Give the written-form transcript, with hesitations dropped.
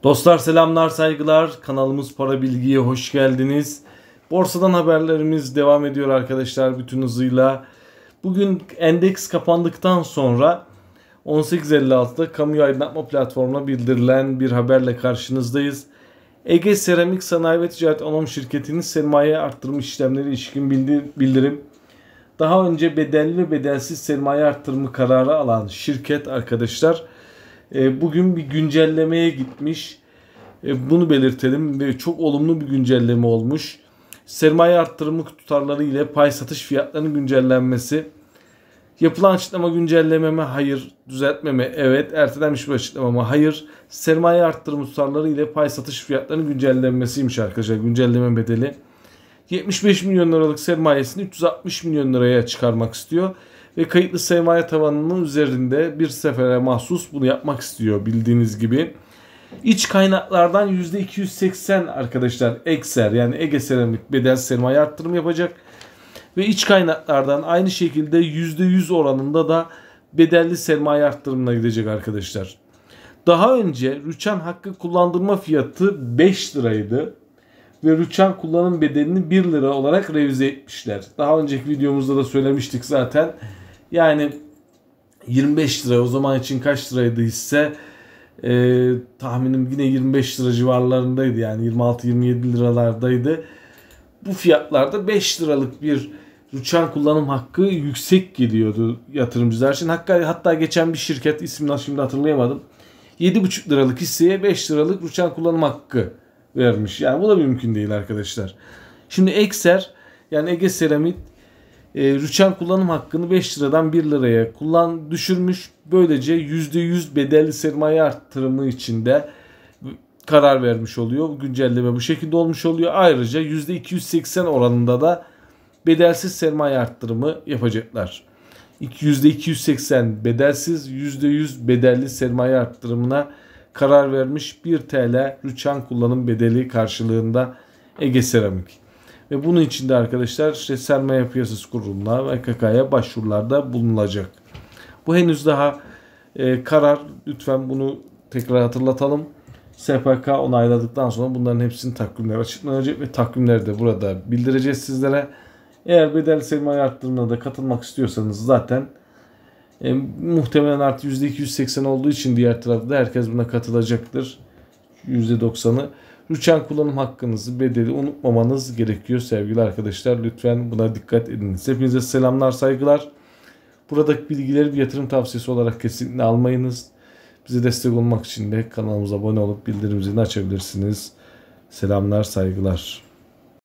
Dostlar selamlar saygılar, kanalımız Para Bilgi'ye hoş geldiniz. Borsadan haberlerimiz devam ediyor arkadaşlar bütün hızıyla. Bugün endeks kapandıktan sonra 18.56'da kamuyu aydınlatma platformuna bildirilen bir haberle karşınızdayız. Ege Seramik Sanayi ve Ticaret Anonim Şirketi'nin sermaye arttırma işlemleri ilişkin bildirim. Daha önce bedelli ve bedelsiz sermaye arttırımı kararı alan şirket arkadaşlar bugün bir güncellemeye gitmiş. Bunu belirtelim ve çok olumlu bir güncelleme olmuş. Sermaye arttırımı tutarları ile pay satış fiyatlarının güncellenmesi. Yapılan açıklama güncellememe hayır, düzeltmeme evet, ertelenmiş bir açıklamama hayır. Sermaye arttırımı tutarları ile pay satış fiyatlarının güncellenmesiymiş arkadaşlar güncelleme bedeli. 75 milyon liralık sermayesini 360 milyon liraya çıkarmak istiyor. Ve kayıtlı sermaye tavanının üzerinde bir sefere mahsus bunu yapmak istiyor bildiğiniz gibi. İç kaynaklardan %280 arkadaşlar Ekser yani Ege Seramik bedel sermaye arttırımı yapacak. Ve iç kaynaklardan aynı şekilde %100 oranında da bedelli sermaye arttırımına gidecek arkadaşlar. Daha önce rüçhan hakkı kullandırma fiyatı 5 liraydı. Ve rüçhan kullanım bedelini 1 lira olarak revize etmişler. Daha önceki videomuzda da söylemiştik zaten. Yani 25 lira o zaman için kaç liraydı hisse? Tahminim yine 25 lira civarlarındaydı. Yani 26-27 liralardaydı. Bu fiyatlarda 5 liralık bir rüçhan kullanım hakkı yüksek geliyordu yatırımcılar için. Hatta geçen bir şirket ismini şimdi hatırlayamadım. 7,5 liralık hisseye 5 liralık rüçhan kullanım hakkı vermiş. Yani bu da mümkün değil arkadaşlar. Şimdi Ekser yani Ege Seramik rüçhan kullanım hakkını 5 liradan 1 liraya düşürmüş. Böylece %100 bedelli sermaye arttırımı içinde karar vermiş oluyor. Güncelleme bu şekilde olmuş oluyor. Ayrıca %280 oranında da bedelsiz sermaye arttırımı yapacaklar. %280 bedelsiz, %100 bedelli sermaye arttırımına karar vermiş 1 TL rüçhan kullanım bedeli karşılığında Ege Seramik. Ve bunun için de arkadaşlar Sermaye Piyasası Kurulu'na ve KK'ya başvurularda bulunulacak. Bu henüz daha karar. Lütfen bunu tekrar hatırlatalım. SPK onayladıktan sonra bunların hepsinin takvimleri açıklanacak ve takvimleri de burada bildireceğiz sizlere. Eğer bedelli sermaye arttırımına da katılmak istiyorsanız zaten muhtemelen artı %280 olduğu için diğer tarafta herkes buna katılacaktır. %90'ı. Rüçhan kullanım hakkınızı bedeli unutmamanız gerekiyor sevgili arkadaşlar. Lütfen buna dikkat ediniz. Hepinize selamlar saygılar. Buradaki bilgileri bir yatırım tavsiyesi olarak kesinlikle almayınız. Bize destek olmak için de kanalımıza abone olup bildirim zilini açabilirsiniz. Selamlar saygılar.